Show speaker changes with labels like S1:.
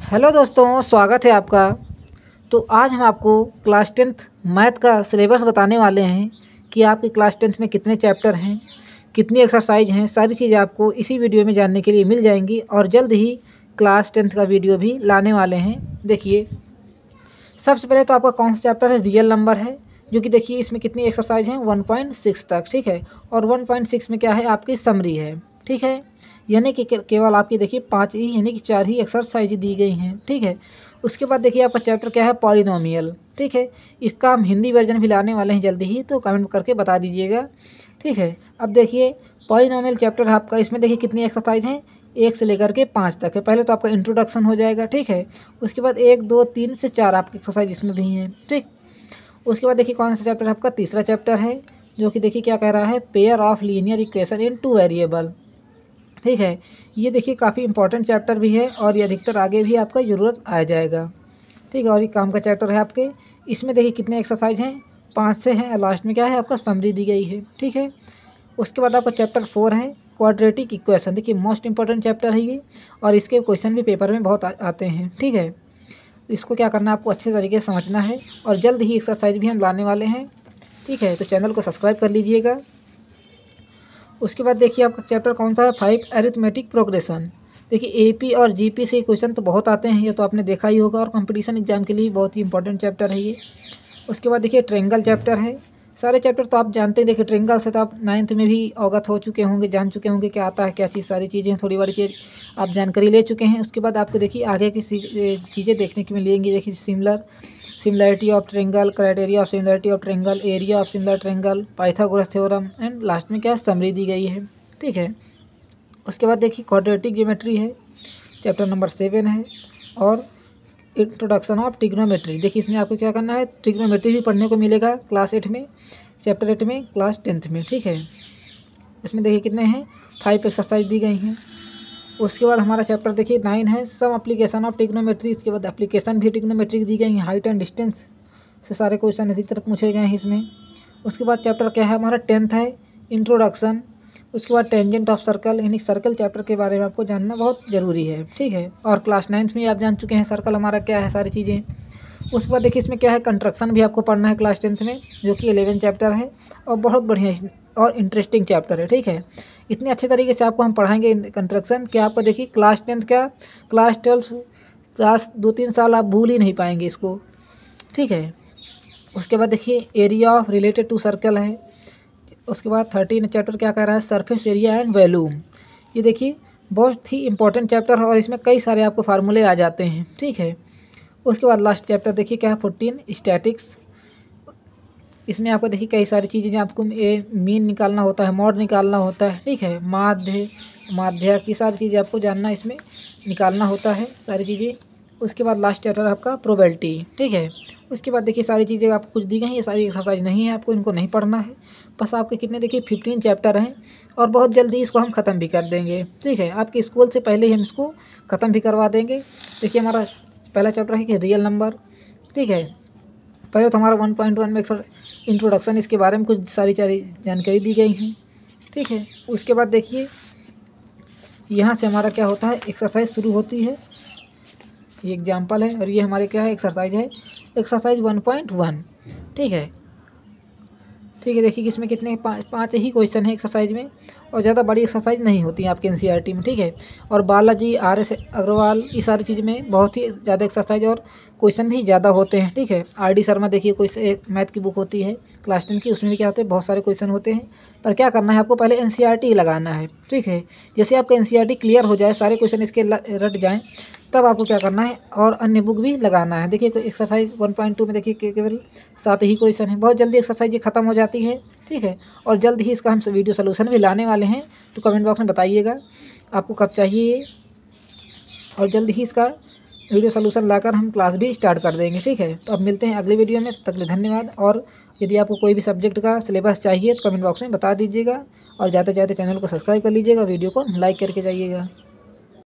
S1: Hello दोस्तों, स्वागत है आपका। तो आज हम आपको क्लास 10th मैथ का सिलेबस बताने वाले हैं कि आपके क्लास 10th में कितने चैप्टर हैं, कितनी एक्सरसाइज हैं। सारी चीज़ें आपको इसी वीडियो में जानने के लिए मिल जाएंगी और जल्द ही क्लास 10th का वीडियो भी लाने वाले हैं। देखिए, सबसे पहले तो आपका कौन सा चैप्टर है, रियल नंबर है, जो कि देखिए इसमें कितनी एक्सरसाइज हैं 1.6 तक, ठीक है। और 1.6 में क्या है, आपकी समरी है, ठीक है। यानी कि केवल आपकी देखिए 5 ही यानी कि 4 ही एक्सरसाइज दी गई हैं, ठीक है। उसके बाद देखिए आपका चैप्टर क्या है, पॉलिनोमियल, ठीक है। इसका हम हिंदी वर्जन भी लाने वाले हैं जल्दी ही, तो कमेंट करके बता दीजिएगा, ठीक है। अब देखिए पॉलिनोमियल चैप्टर आपका, इसमें देखिए कितनी एक्सरसाइज हैं, 1 से लेकर के 5 तक है। पहले तो आपका इंट्रोडक्शन हो जाएगा, ठीक है। उसके बाद 1, 2, 3 से 4 आपकी एक्सरसाइज इसमें भी हैं, ठीक। उसके बाद देखिए कौन सा चैप्टर आपका, तीसरा चैप्टर है, जो कि देखिए क्या कह रहा है, pair of linear equation in 2 variable, ठीक है। ये देखिए काफ़ी इंपॉर्टेंट चैप्टर भी है और ये अधिकतर आगे भी आपका ज़रूरत आ जाएगा, ठीक है। और ये काम का चैप्टर है आपके। इसमें देखिए कितने एक्सरसाइज हैं, 5 से हैं। लास्ट में क्या है, आपका समरी दी गई है, ठीक है। उसके बाद आपका चैप्टर 4 है, क्वाड्रेटिक इक्वेशन। देखिए मोस्ट इंपॉर्टेंट चैप्टर है ये और इसके क्वेश्चन भी पेपर में बहुत आते हैं, ठीक है। इसको क्या करना है, आपको अच्छे तरीके से समझना है और जल्द ही एक्सरसाइज भी हम लाने वाले हैं, ठीक है। तो चैनल को सब्सक्राइब कर लीजिएगा। उसके बाद देखिए आपका चैप्टर कौन सा है, 5 अरिथमेटिक प्रोग्रेशन। देखिए एपी और जीपी से क्वेश्चन तो बहुत आते हैं, ये तो आपने देखा ही होगा और कंपटीशन एग्जाम के लिए बहुत ही इंपॉर्टेंट चैप्टर है ये। उसके बाद देखिए ट्रेंगल चैप्टर है। सारे चैप्टर तो आप जानते हैं, देखिए ट्रेंगल से तो आप 9th में भी अवगत हो चुके होंगे, जान चुके होंगे क्या आता है क्या चीज़, सारी चीज़ें थोड़ी बड़ी चीज़ आप जानकारी ले चुके हैं। उसके बाद आपको देखिए आगे की चीज़ें देखने को मिलेंगी। देखिए similarity of triangle, criteria of similarity of triangle, area of similar triangle, Pythagoras theorem and last में क्या है, समरी दी गई है, ठीक है। उसके बाद देखिए क्वाड्रेटिक ज्योमेट्री है, चैप्टर नंबर 7 है। और इंट्रोडक्शन ऑफ ट्रिग्नोमेट्री। देखिए इसमें आपको क्या करना है, ट्रिग्नोमेट्री भी पढ़ने को मिलेगा क्लास 8 में, चैप्टर 8 में, क्लास 10th में, ठीक है। इसमें देखिए कितने हैं, 5 एक्सरसाइज दी गई हैं। उसके बाद हमारा चैप्टर देखिए 9 है, सम एप्लीकेशन ऑफ ट्रिग्नोमेट्री। इसके बाद एप्लीकेशन भी ट्रिग्नोमेट्री दी गई हैं, हाइट एंड डिस्टेंस से सारे क्वेश्चन अधिकतर पूछे गए हैं इसमें। उसके बाद चैप्टर क्या है हमारा, 10th है, इंट्रोडक्शन। उसके बाद टेंजेंट ऑफ सर्कल, यानी सर्कल चैप्टर के बारे में आपको जानना बहुत ज़रूरी है, ठीक है। और क्लास 9th में आप जान चुके हैं सर्कल हमारा क्या है, सारी चीज़ें। उसके बाद देखिए इसमें क्या है, कंस्ट्रक्शन भी आपको पढ़ना है क्लास 10th में, जो कि 11 चैप्टर है और बहुत बढ़िया और इंटरेस्टिंग चैप्टर है, ठीक है। इतने अच्छे तरीके से आपको हम पढ़ाएंगे कंस्ट्रक्शन कि आपको देखिए क्लास 10th क्या, क्लास 12 क्लास 2-3 साल आप भूल ही नहीं पाएंगे इसको, ठीक है। उसके बाद देखिए area of related to circle है। उसके बाद 13 चैप्टर क्या कह रहा है, सरफेस एरिया एंड वॉल्यूम। ये देखिए बहुत ही इंपॉर्टेंट चैप्टर है और इसमें कई सारे आपको फार्मूले आ जाते हैं, ठीक है। उसके बाद लास्ट चैप्टर देखिए क्या है, 14 स्टैटिक्स। इसमें आपको देखिए कई सारी चीज़ें आपको मीन निकालना होता है, मॉड निकालना होता है, ठीक है, माध्य की सारी चीज़ें आपको जानना, इसमें निकालना होता है सारी चीज़ें। उसके बाद लास्ट चैप्टर आपका प्रोबेबिलिटी, ठीक है। उसके बाद देखिए सारी चीज़ें आपको कुछ दी गई हैं, ये सारी एक्सरसाइज नहीं है, आपको इनको नहीं पढ़ना है। बस आपके कितने देखिए 15 चैप्टर हैं और बहुत जल्दी इसको हम ख़त्म भी कर देंगे, ठीक है। आपके स्कूल से पहले ही हम इसको ख़त्म भी करवा देंगे। देखिए हमारा पहला चैप्टर है कि रियल नंबर, ठीक है। पहले तो हमारा 1.1 में इंट्रोडक्शन, इसके बारे में कुछ सारी जानकारी दी गई हैं, ठीक है। उसके बाद देखिए यहाँ से हमारा क्या होता है, एक्सरसाइज शुरू होती है। ये एग्जाम्पल है और ये हमारे क्या है, एक्सरसाइज है, एक्सरसाइज 1.1, ठीक है। ठीक है, देखिए कि इसमें कितने 5 ही क्वेश्चन है एक्सरसाइज में और ज़्यादा बड़ी एक्सरसाइज नहीं होती है आपके एनसीईआरटी में, ठीक है। और बालाजी, RS अग्रवाल, ये सारी चीज़ में बहुत ही ज़्यादा एक्सरसाइज और क्वेश्चन भी ज़्यादा होते हैं, ठीक है। RD शर्मा देखिए कोई एक मैथ की बुक होती है क्लास 10 की, उसमें भी क्या होते हैं, बहुत सारे क्वेश्चन होते हैं। पर क्या करना है, आपको पहले एनसीईआरटी लगाना है, ठीक है। जैसे आपका एनसीईआरटी क्लियर हो जाए, सारे क्वेश्चन इसके रट जाएँ, तब आपको क्या करना है और अन्य बुक भी लगाना है। देखिए एक्सरसाइज 1.2 में देखिए केवल 7 ही क्वेश्चन है, बहुत जल्दी एक्सरसाइज ये ख़त्म हो जाती है, ठीक है। और जल्द ही इसका हम वीडियो सोल्यूशन भी लाने वाले हैं, तो कमेंट बॉक्स में बताइएगा आपको कब चाहिए ये, और जल्द ही इसका वीडियो सोल्यूशन लाकर हम क्लास भी स्टार्ट कर देंगे, ठीक है। तो अब मिलते हैं अगले वीडियो में, तब तक के लिए धन्यवाद। और यदि आपको कोई भी सब्जेक्ट का सिलेबस चाहिए तो कमेंट बॉक्स में बता दीजिएगा और ज़्यादा से ज़्यादा चैनल को सब्सक्राइब कर लीजिएगा, वीडियो को लाइक करके जाइएगा।